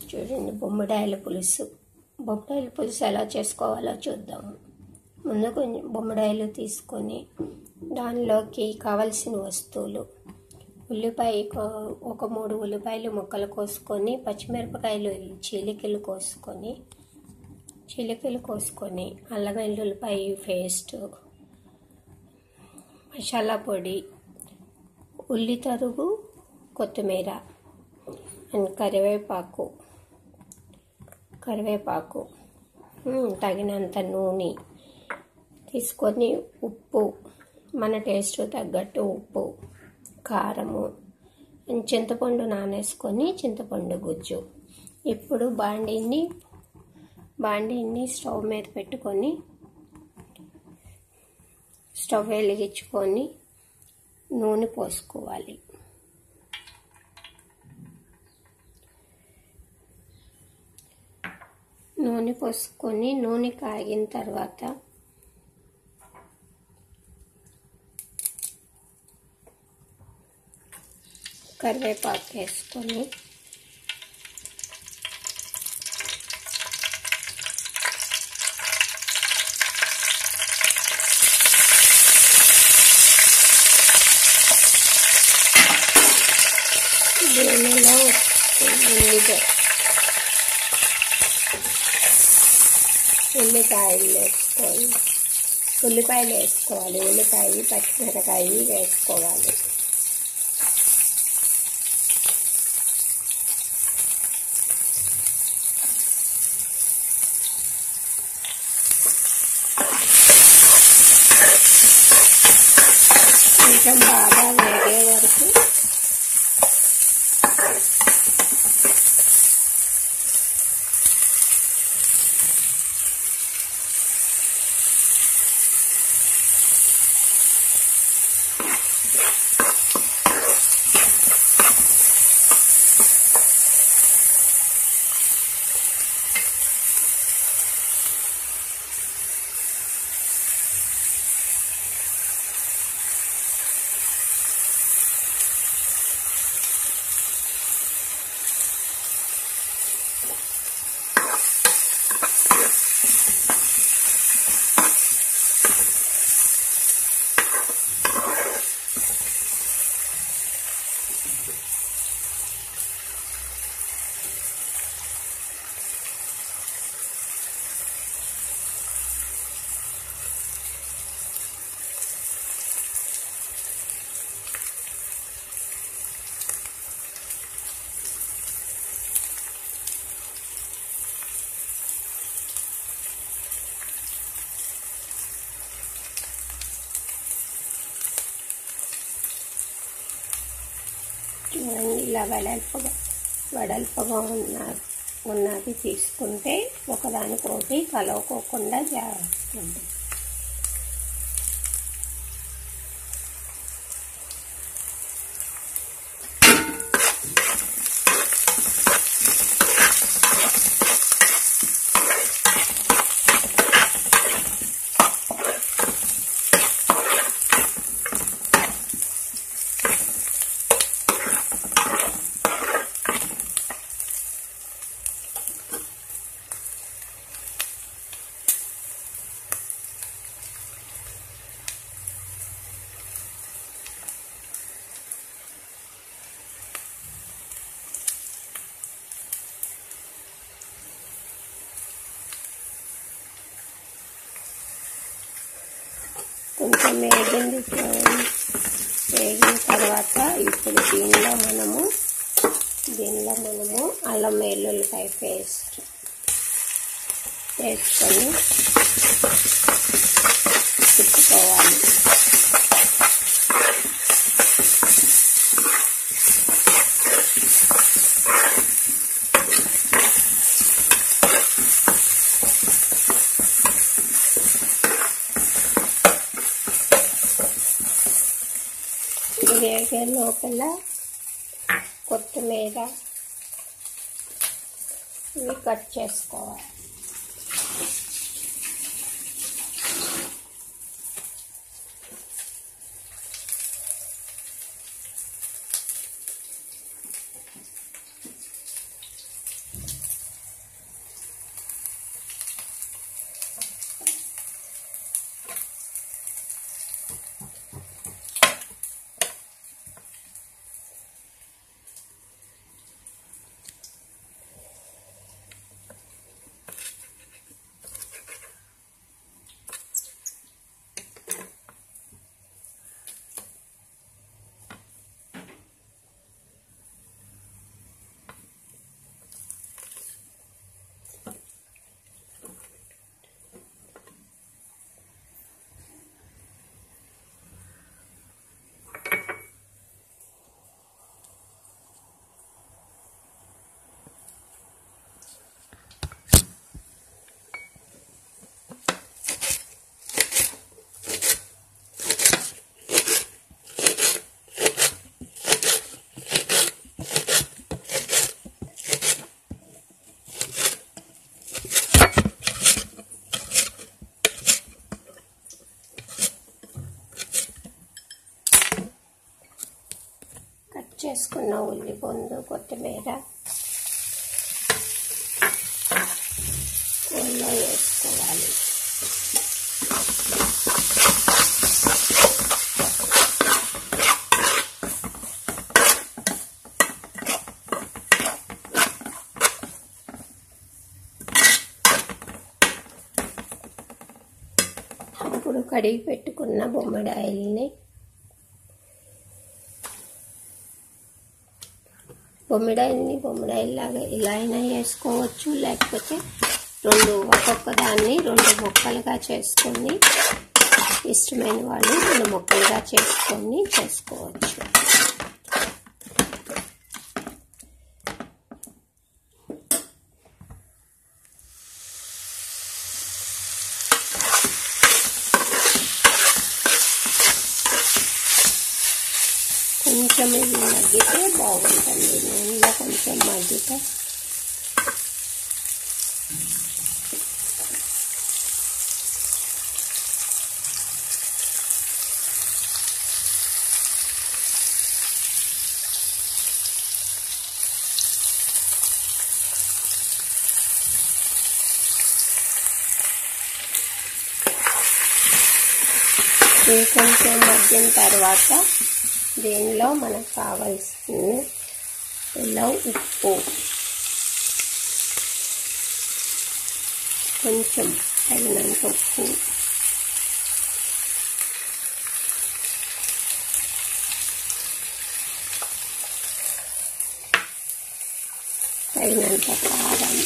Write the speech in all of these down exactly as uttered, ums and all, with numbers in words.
చూడండి, బొమ్మిడాయల పులుసు. బొమ్మిడాయల పులుసు ఎలా చేసుకోవాలో చూద్దాము. ముందు కొంచెం బొమ్మిడాయలు తీసుకొని దానిలోకి కావలసిన వస్తువులు: ఉల్లిపాయ ఒక మూడు ఉల్లిపాయలు ముక్కలు కోసుకొని, పచ్చిమిరపకాయలు చీలికలు కోసుకొని చీలికలు కోసుకొని అల్లం వెల్లుల్లిపాయ పేస్ట్, మసాలా పొడి, ఉల్లి తరుగు, కొత్తిమీర అండ్ కరివేపాకు కరివేపాకు తగినంత నూనె తీసుకొని, ఉప్పు మన టేస్ట్ తగ్గట్టు ఉప్పు, కారము, చింతపండు నానేసుకొని చింతపండు గుజ్జు. ఇప్పుడు బాండీని బాండీని స్టవ్ మీద పెట్టుకొని స్టవ్ వెలిగించుకొని నూనె పోసుకోవాలి. నూనె పోసుకొని నూనె కాగిన తర్వాత కరివేపాకు వేసుకొని దీనిలో ఉల్లిపాయ ఉల్లిపాయలు వేసుకోవాలి ఉల్లిపాయలు వేసుకోవాలి ఉల్లిపాయ పచ్చిమిరపకాయ వేసుకోవాలి. కొంచెం బాగా వేగే వరకు ఇలా వెడల్పుగా వెడల్పుగా ఉన్న ఉన్నది తీసుకుంటే ఒకదానికొకటి కలవకోకుండా చేస్తుంది. కొంచెం వేగింది. వేగిన తర్వాత ఇప్పుడు దీనిలో మనము దీనిలో మనము అల్లం వెల్లుల్లిపాయ పేస్ట్ వేసుకొని తిప్పుకోవాలి. వేగే లోపల కొత్తిమీర ఇవి కట్ చేసుకోవాలి. చేసుకున్న ఉల్లిపొందు కొత్తిమీర కూరలో వేసుకోవాలి. ఇప్పుడు కడిగి పెట్టుకున్న బొమ్మిడాయిల్ని బొమ్మిడాయిల్ని బొమ్మిడాయిల్లాగా ఇలా అయినా వేసుకోవచ్చు, లేకపోతే రెండు ఒక్కొక్క దాన్ని రెండు ముక్కలుగా చేసుకొని ఇష్టమైన వాళ్ళు రెండు ముక్కలుగా చేసుకొని చేసుకోవచ్చు. కొంచెం ఇది మగ్గితే బాగుంటుంది. నూనెలో కొంచెం మగ్గితే ఇది కొంచెం మగ్గిన తర్వాత దీనిలో మనకు కావాల్సిన ఇలా ఉప్పు, కొంచెం తగినంత ఉప్పు, తగినంత కారం,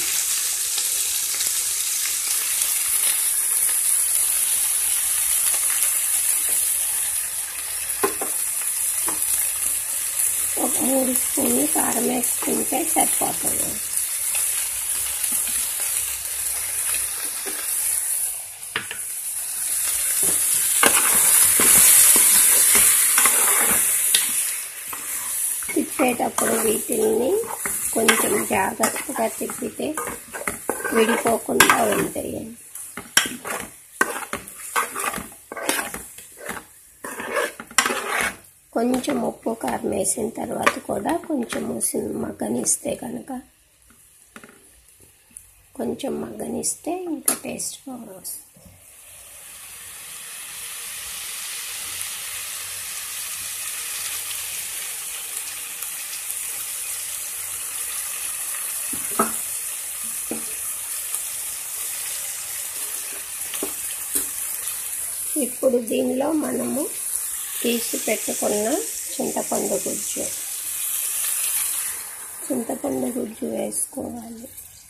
ఒక మూడు స్పూన్లు కారం వేసుకుంటే సరిపోతుంది. తిప్పేటప్పుడు వీటిల్ని కొంచెం జాగ్రత్తగా తిప్పితే విడిపోకుండా ఉంటాయి. కొంచెం ఉప్పు కారం వేసిన తర్వాత కూడా కొంచెం మగ్గనిస్తే కనుక కొంచెం మగ్గనిస్తే ఇంకా టేస్ట్ బాగా వస్తుంది. ఇప్పుడు దీనిలో మనము తీసి పెట్టుకున్న చింతపండు గుజ్జు చింతపండు గుజ్జు వేసుకోవాలి.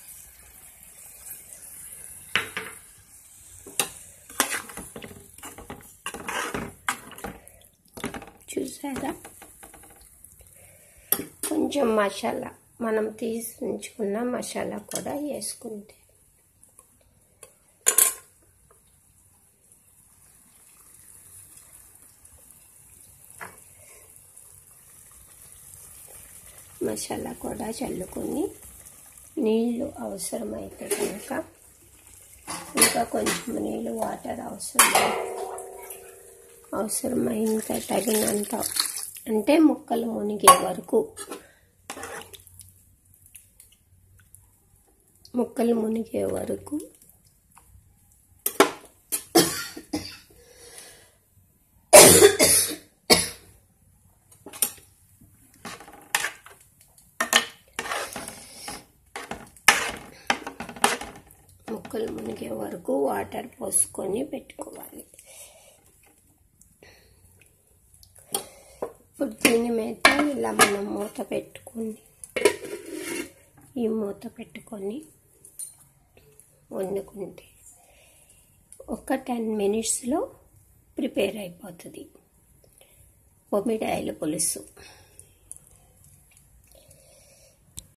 చూసారా? కొంచెం మసాలా, మనం తీసి ఉంచుకున్న మసాలా కూడా వేసుకుంటే మసాలా కూడా చల్లుకొని నీళ్ళు అవసరమైతే కనుక ఇంకా కొంచెం నీళ్ళు వాటర్ అవసరం అవసరమైనంత తగినంత అంటే ముక్కలు మునిగే వరకు ముక్కలు మునిగే వరకు ముక్కలు మునిగే వరకు వాటర్ పోసుకొని పెట్టుకోవాలి. ఇప్పుడు దీని మీద ఇలా మనం మూత పెట్టుకొని ఈ మూత పెట్టుకొని వండుకుంటే ఒక టెన్ మినిట్స్లో ప్రిపేర్ అయిపోతుంది బొమ్మిడాయిల పులుసు.